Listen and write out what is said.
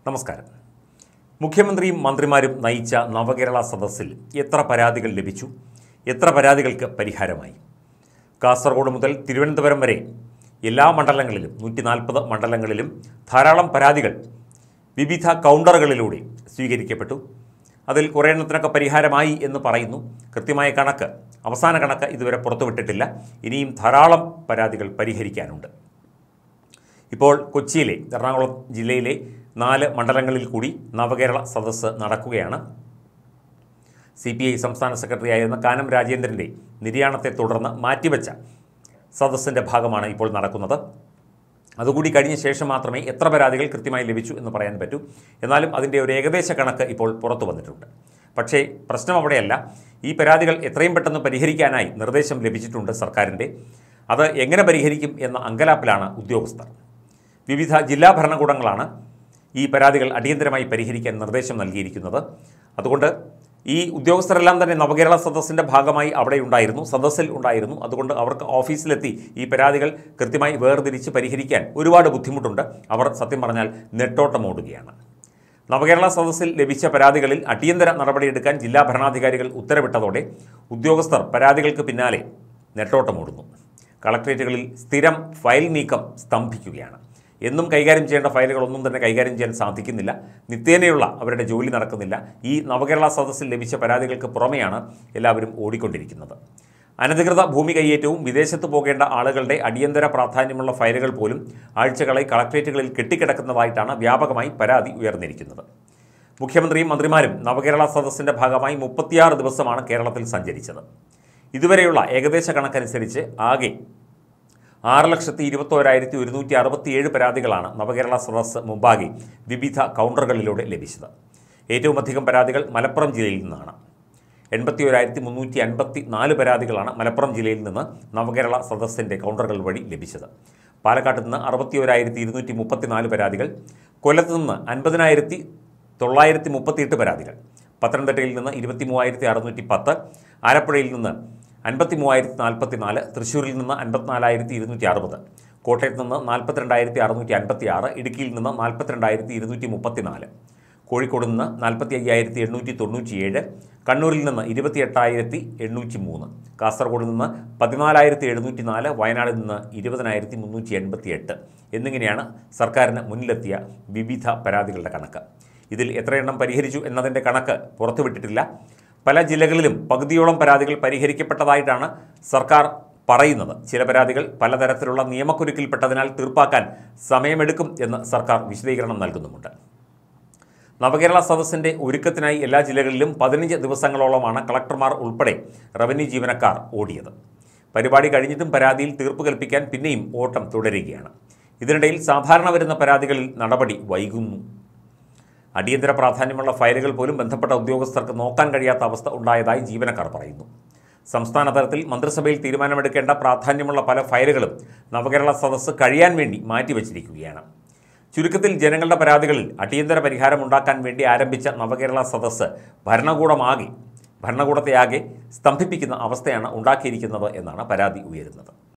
നമസ്കാരം. മുഖ്യമന്ത്രിയും മന്ത്രിമാരും നയിച്ച നവകേരള സദസ്സിൽ എത്ര പരാതികൾ ലഭിച്ചു? എത്ര പരാതികൾക്ക് പരിഹാരമായി? കാസർഗോഡ് മുതൽ തിരുവനന്തപുരം വരെ എല്ലാ മണ്ഡലങ്ങളിലും 140 മണ്ഡലങ്ങളിലും ധാരാളം പരാതികൾ വിവിധ കൗണ്ടറുകളിലൂടെ സ്വീകരിക്കപ്പെട്ടു. അതിൽ കുറേ എണ്ണത്തിനൊക്കെ പരിഹാരമായി എന്ന് പറയുന്നു. കൃത്യമായ കണക്ക്, അവസാന കണക്ക് ഇതുവരെ പുറത്തുവിട്ടിട്ടില്ല. ഇനിയും ധാരാളം പരാതികൾ പരിഹരിക്കാനുണ്ട്. ഇപ്പോൾ കൊച്ചിയിലെ, എറണാകുളം ജില്ലയിലെ 4 മണ്ഡലങ്ങളിൽ കൂടി നവകേരള സദസ്സ് നടക്കുകയാണ്. CPI സംസ്ഥാന സെക്രട്ടറിയായിരുന്ന കാനം രാജേന്ദ്രൻ്റെ നിര്യാണത്തെ തുടർന്ന് മാറ്റിവെച്ച സദസ്സിൻ്റെ ഭാഗമാണ് ഇപ്പോൾ നടക്കുന്നത്. അതുകൂടി കഴിഞ്ഞ ശേഷം മാത്രമേ എത്ര പരാതികൾ കൃത്യമായി ലഭിച്ചു എന്ന് പറയാൻ പറ്റൂ. എന്നാലും അതിൻ്റെ ഒരു ഏകദേശ കണക്ക് ഇപ്പോൾ പുറത്തു വന്നിട്ടുണ്ട്. പക്ഷേ പ്രശ്നം അവിടെയല്ല. ഈ പരാതികൾ എത്രയും പെട്ടെന്ന് പരിഹരിക്കാനായി നിർദ്ദേശം ലഭിച്ചിട്ടുണ്ട് സർക്കാരിൻ്റെ. അത് എങ്ങനെ പരിഹരിക്കും എന്ന അങ്കലാപ്പിലാണ് ഉദ്യോഗസ്ഥർ. വിവിധ ജില്ലാ ഭരണകൂടങ്ങളാണ് ഈ പരാതികൾ അടിയന്തരമായി പരിഹരിക്കാൻ നിർദ്ദേശം നൽകിയിരിക്കുന്നത്. അതുകൊണ്ട് ഈ ഉദ്യോഗസ്ഥരെല്ലാം തന്നെ നവകേരള സദസ്സിൻ്റെ ഭാഗമായി അവിടെ ഉണ്ടായിരുന്നു, സദസ്സിൽ ഉണ്ടായിരുന്നു. അതുകൊണ്ട് അവർക്ക് ഓഫീസിലെത്തി ഈ പരാതികൾ കൃത്യമായി വേർതിരിച്ച് പരിഹരിക്കാൻ ഒരുപാട് ബുദ്ധിമുട്ടുണ്ട്. അവർ സത്യം പറഞ്ഞാൽ നെട്ടോട്ടമോടുകയാണ്. നവകേരള സദസ്സിൽ ലഭിച്ച പരാതികളിൽ അടിയന്തര നടപടിയെടുക്കാൻ ജില്ലാ ഭരണാധികാരികൾ ഉത്തരവിട്ടതോടെ ഉദ്യോഗസ്ഥർ പരാതികൾക്ക് പിന്നാലെ നെട്ടോട്ടമോടുന്നു. കളക്ട്രേറ്റുകളിൽ സ്ഥിരം ഫയൽ നീക്കം സ്തംഭിക്കുകയാണ്. എന്നും കൈകാര്യം ചെയ്യേണ്ട ഫയലുകളൊന്നും തന്നെ കൈകാര്യം ചെയ്യാൻ സാധിക്കുന്നില്ല. നിത്യേനയുള്ള അവരുടെ ജോലി നടക്കുന്നില്ല. ഈ നവകേരള സദസ്സിൽ ലഭിച്ച പരാതികൾക്ക് പുറമെയാണ് എല്ലാവരും ഓടിക്കൊണ്ടിരിക്കുന്നത്. അനധികൃത ഭൂമി കയ്യേറ്റവും വിദേശത്ത് പോകേണ്ട ആളുകളുടെ അടിയന്തര പ്രാധാന്യമുള്ള ഫയലുകൾ പോലും ആഴ്ചകളായി കളക്ട്രേറ്റുകളിൽ കെട്ടിക്കിടക്കുന്നതായിട്ടാണ് വ്യാപകമായി പരാതി ഉയർന്നിരിക്കുന്നത്. മുഖ്യമന്ത്രിയും മന്ത്രിമാരും നവകേരള സദസ്സിൻ്റെ ഭാഗമായി 36 ദിവസമാണ് കേരളത്തിൽ സഞ്ചരിച്ചത്. ഇതുവരെയുള്ള ഏകദേശ കണക്കനുസരിച്ച് ആകെ 6,21,167 പരാതികളാണ് നവകേരള സദസ്സ് മുമ്പാകെ വിവിധ കൗണ്ടറുകളിലൂടെ ലഭിച്ചത്. ഏറ്റവും അധികം പരാതികൾ മലപ്പുറം ജില്ലയിൽ നിന്നാണ്. 81,354 പരാതികളാണ് മലപ്പുറം ജില്ലയിൽ നിന്ന് നവകേരള സദസ്സിൻ്റെ കൗണ്ടറുകൾ വഴി ലഭിച്ചത്. പാലക്കാട്ട് നിന്ന് 61,234 പരാതികൾ, കൊല്ലത്ത് നിന്ന് 50,938 പരാതികൾ, പത്തനംതിട്ടയിൽ നിന്ന് 23,610, ആലപ്പുഴയിൽ നിന്ന് 53,044, തൃശ്ശൂരിൽ നിന്ന് 54,260, കോട്ടയത്ത് നിന്ന് 42,656, ഇടുക്കിയിൽ നിന്ന് 42,234, കോഴിക്കോട് നിന്ന് 45,897, കണ്ണൂരിൽ നിന്ന് 28,803, കാസർഗോഡ് നിന്ന് 14,704, വയനാടിൽ നിന്ന് 20,388 എന്നിങ്ങനെയാണ് സർക്കാരിന് മുന്നിലെത്തിയ വിവിധ പരാതികളുടെ കണക്ക്. ഇതിൽ എത്രയെണ്ണം പരിഹരിച്ചു എന്നതിൻ്റെ കണക്ക് പുറത്തുവിട്ടിട്ടില്ല. പല ജില്ലകളിലും പകുതിയോളം പരാതികൾ പരിഹരിക്കപ്പെട്ടതായിട്ടാണ് സർക്കാർ പറയുന്നത്. ചില പരാതികൾ പലതരത്തിലുള്ള നിയമക്കുരുക്കിൽപ്പെട്ടതിനാൽ തീർപ്പാക്കാൻ സമയമെടുക്കും എന്ന് സർക്കാർ വിശദീകരണം നൽകുന്നുമുണ്ട്. നവകേരള സദസ്സിൻ്റെ ഒരുക്കത്തിനായി എല്ലാ ജില്ലകളിലും 15 ദിവസങ്ങളോളമാണ് കളക്ടർമാർ ഉൾപ്പെടെ റവന്യൂ ജീവനക്കാർ ഓടിയത്. പരിപാടി കഴിഞ്ഞിട്ടും പരാതിയിൽ തീർപ്പ് കൽപ്പിക്കാൻ പിന്നെയും ഓട്ടം തുടരുകയാണ്. ഇതിനിടയിൽ സാധാരണ വരുന്ന പരാതികളിൽ നടപടി വൈകുന്നു. അടിയന്തര പ്രാധാന്യമുള്ള ഫയലുകൾ പോലും ബന്ധപ്പെട്ട ഉദ്യോഗസ്ഥർക്ക് നോക്കാൻ കഴിയാത്ത അവസ്ഥ ഉണ്ടായതായി ജീവനക്കാർ പറയുന്നു. സംസ്ഥാന തലത്തിൽ മന്ത്രിസഭയിൽ തീരുമാനമെടുക്കേണ്ട പ്രാധാന്യമുള്ള പല ഫയലുകളും നവകേരള സദസ്സ് കഴിയാൻ വേണ്ടി മാറ്റിവെച്ചിരിക്കുകയാണ്. ചുരുക്കത്തിൽ ജനങ്ങളുടെ പരാതികളിൽ അടിയന്തര പരിഹാരമുണ്ടാക്കാൻ വേണ്ടി ആരംഭിച്ച നവകേരള സദസ്സ് ഭരണകൂടത്തെ ആകെ സ്തംഭിപ്പിക്കുന്ന അവസ്ഥയാണ് ഉണ്ടാക്കിയിരിക്കുന്നത് എന്നാണ് പരാതി ഉയരുന്നത്.